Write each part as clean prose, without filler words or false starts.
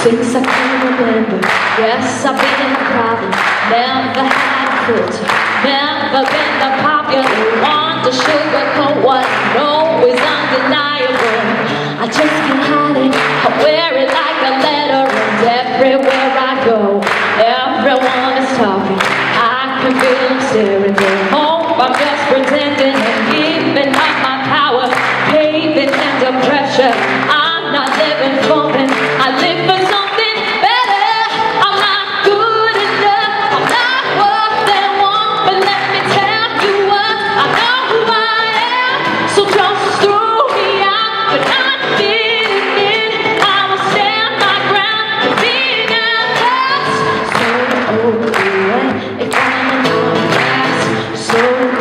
Since I can remember, yes, I've been a problem. Never had a filter, never been the popular one to sugarcoat what I know is undeniable. I just can't hide it, I wear it like a letter, and everywhere I go, everyone is talking. I can feel them staring, they hope I'm just pretending and giving up my power, caving under pressure. I'm not living for them, I live for something better. I'm not good enough, I'm not what they want, but let me tell you what, I know who I am. So just throw me out, but not fitting in. I will stand my ground and being outcast. So what if I'm an outcast? So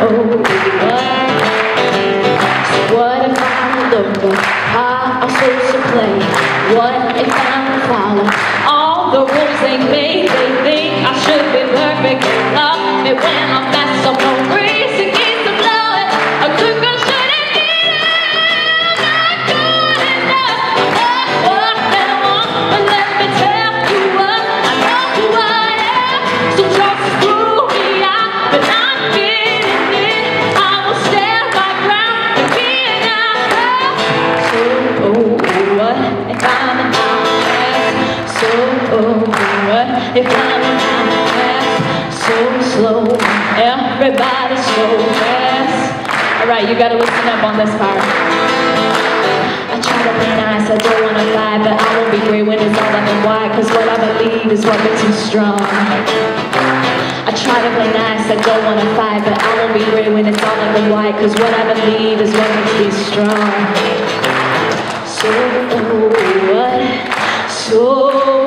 what if I'm a lover? How I'm supposed to play? What if I'm a follow all the rules they made? They think I should be perfect. Love me when I'm messed up. No reason keeps the blood. A good girl shouldn't need it. I'm not good enough. Not what they want, but let me tell you what, I know who I am. So just throw me out, but not fitting in. I will stand my ground and be an outcast. So what if I'm an outcast? So what if I'm an outcast? So slow, everybody's so fast. Alright, you gotta listen up on this part. I try to be nice, I don't wanna lie, but I won't be great when it's all black and white, cause what I believe is what makes me strong. I try to play nice, I don't wanna fight, but I won't be great when it's all black and white, cause what I believe is what makes me strong. So what? So